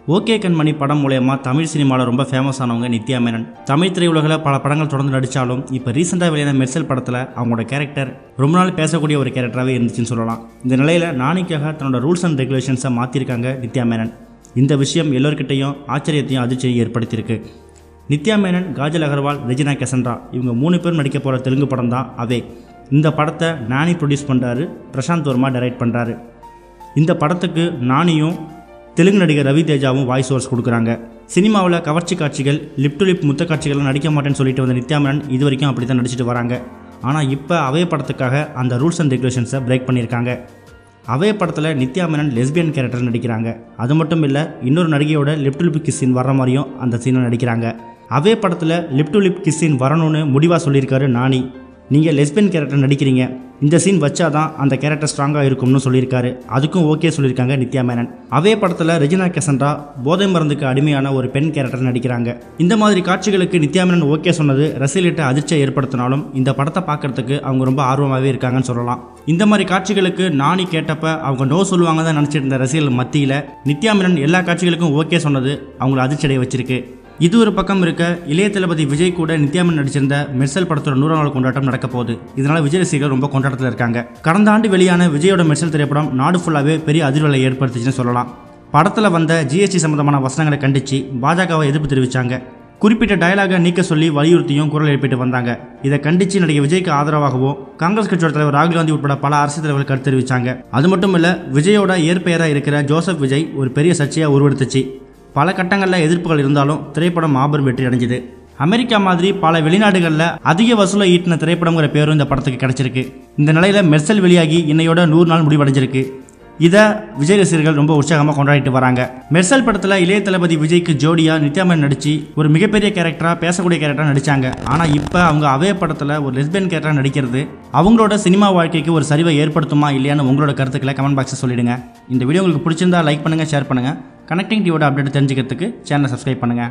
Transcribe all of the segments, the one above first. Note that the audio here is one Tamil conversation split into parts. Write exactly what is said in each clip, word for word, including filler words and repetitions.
ஓகே கண்மணி படம் மூலயமா தமிழ் சினிமாவில் ரொம்ப ஃபேமஸ் ஆனவங்க நித்யா மேனன். தமிழ் திரையுலகில் பல படங்கள் தொடர்ந்து நடித்தாலும் இப்போ ரீசெண்டாக வெளியான மெர்சல் படத்தில் அவங்களோட கேரக்டர் ரொம்ப நாள் பேசக்கூடிய ஒரு கேரக்டராகவே இருந்துச்சுன்னு சொல்லலாம். இந்த நிலையில் நானிக்காக தன்னோட ரூல்ஸ் அண்ட் ரெகுலேஷன்ஸை மாற்றிருக்காங்க நித்யா மேனன். இந்த விஷயம் எல்லோருக்கிட்டையும் ஆச்சரியத்தையும் அதிர்ச்சியையும் ஏற்படுத்தியிருக்கு. நித்யா மேனன், காஜல் அகர்வால், ரெஜினா கெசன்ட்ரா இவங்க மூணு பேரும் நடிக்க போகிற தெலுங்கு படம் தான் அவே. இந்த படத்தை நானி ப்ரொடியூஸ் பண்ணுறாரு, பிரசாந்த் வர்மா டைரக்ட் பண்ணுறாரு. இந்த படத்துக்கு நானியும் தெலுங்கு நடிகர் ரவி தேஜாவும் வாய்ஸ் ஓவர்ஸ் கொடுக்குறாங்க. சினிமாவில் கவர்ச்சி காட்சிகள், லிப் டு லிப் முத்த காட்சிகள்லாம் நடிக்க மாட்டேன்னு சொல்லிட்டு வந்த நித்யா மேனன் இது வரைக்கும் அப்படி தான் நடிச்சிட்டு வராங்க. ஆனால் இப்போ அவே படத்துக்காக அந்த ரூல்ஸ் அண்ட் ரெகுலேஷன்ஸை பிரேக் பண்ணியிருக்காங்க. அவே படத்தில் நித்யா மேனன் லெஸ்பியன் கேரக்டர் நடிக்கிறாங்க. அது மட்டும் இல்லை, இன்னொரு நடிகையோட lip to lip kiss scene வர மாதிரியும் அந்த சீனை நடிக்கிறாங்க. அவே படத்தில் lip to lip kiss scene வரணும்னு முடிவாக சொல்லியிருக்காரு நானி. நீங்கள் லெஸ்பியன் கேரக்டர் நடிக்கிறீங்க, இந்த சீன் வச்சாதான் அந்த கேரக்டர் ஸ்ட்ராங்காக இருக்கும்னு சொல்லியிருக்காரு. அதுக்கும் ஓகே சொல்லியிருக்காங்க நித்யா மேனன். அவே படத்தில் ரெஜினா கெசன்ட்ரா போதை மருந்துக்கு அடிமையான ஒரு பெண் கேரக்டர் நடிக்கிறாங்க. இந்த மாதிரி காட்சிகளுக்கு நித்யா மேனன் ஓகே சொன்னது ரசிகர்கிட்ட அதிர்ச்சியை ஏற்படுத்தினாலும் இந்த படத்தை பார்க்கறதுக்கு அவங்க ரொம்ப ஆர்வமாகவே இருக்காங்கன்னு சொல்லலாம். இந்த மாதிரி காட்சிகளுக்கு நானி கேட்டப்ப அவங்க நோ சொல்லுவாங்க தான் நினச்சிட்டு இருந்த ரசிகர்கள் மத்தியில் நித்யா மேனன் எல்லா காட்சிகளுக்கும் ஓகே சொன்னது அவங்கள அதிர்ச்சியடைய வச்சிருக்கு. இது ஒரு பக்கம் இருக்க, இளைய தளபதி விஜய் கூட நித்யா மேனன் நடிச்சிருந்த மெர்சல் படத்தோட நூறாம் நாள் கொண்டாட்டம் நடக்க போகுது. இதனால விஜய் ரசிகர்கள் ரொம்ப கொண்டாட்டத்தில் இருக்காங்க. கடந்த ஆண்டு வெளியான விஜயோட மெர்சல் திரைப்படம் நாடு ஃபுல்லாகவே பெரிய அதிர்வலை ஏற்படுத்துச்சுன்னு சொல்லலாம். படத்தில் வந்த ஜிஎஸ்டி சம்பந்தமான வசனங்களை கண்டித்து பாஜகவை எதிர்ப்பு தெரிவித்தாங்க. குறிப்பிட்ட டயலாகை நீக்க சொல்லி வலியுறுத்தியும் குரல் எழுப்பிட்டு வந்தாங்க. இதை கண்டித்து நடிகர் விஜய்க்கு ஆதரவாகவும் காங்கிரஸ் கட்சியோட தலைவர் ராகுல் காந்தி உட்பட பல அரசியல் தலைவர்கள் கருத்து தெரிவித்தாங்க. அது மட்டும் இல்லை, விஜயோட இயற்பெயராக இருக்கிற ஜோசப் விஜய் ஒரு பெரிய சர்ச்சையாக உருவெடுத்துச்சு. பல கட்டங்களில் எதிர்ப்புகள் இருந்தாலும் திரைப்படம் மாபெரும் வெற்றி அடைஞ்சிது. அமெரிக்கா மாதிரி பல வெளிநாடுகளில் அதிக வசூலை ஈட்டின திரைப்படங்கிற பேரும் இந்த படத்துக்கு கிடைச்சிருக்கு. இந்த நிலையில் மெர்சல் வெளியாகி இன்னையோட நூறு நாள் முடிவடைஞ்சிருக்கு. இதை விஜய் ரசிகர்கள் ரொம்ப உற்சாகமாக கொண்டாடிட்டு வராங்க. மெர்சல் படத்தில் இளைய தளபதி விஜய்க்கு ஜோடியாக நித்யா மேனன் நடித்து ஒரு மிகப்பெரிய கேரக்டராக பேசக்கூடிய கேரக்டராக நடித்தாங்க. ஆனால் இப்போ அவங்க அவே படத்தில் ஒரு லெஸ்பியன் கேரக்டராக நடிக்கிறது அவங்களோட சினிமா வாழ்க்கைக்கு ஒரு சரிவை ஏற்படுத்துமா இல்லையான்னு உங்களோட கருத்துக்களை கமெண்ட் பாக்ஸில் சொல்லிடுங்க. இந்த வீடியோ உங்களுக்கு பிடிச்சிருந்தா லைக் பண்ணுங்கள், ஷேர் பண்ணுங்கள். கனெக்டிங் டிவியோட அப்டேட் தெரிஞ்சுக்கிறதுக்கு சேனலை சப்ஸ்கிரைப் பண்ணுங்கள்.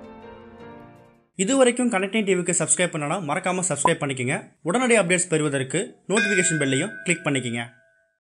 இது வரைக்கும் கனெக்டிங் டிவிக்கு சப்ஸ்கிரைப் பண்ணனா மறக்காமல் சப்ஸ்கிரைப் பண்ணிக்கங்க. உடனடி அப்டேட்ஸ் பெறுவதற்கு நோட்டிஃபிகேஷன் பெல்லையும் கிளிக் பண்ணிக்கங்க.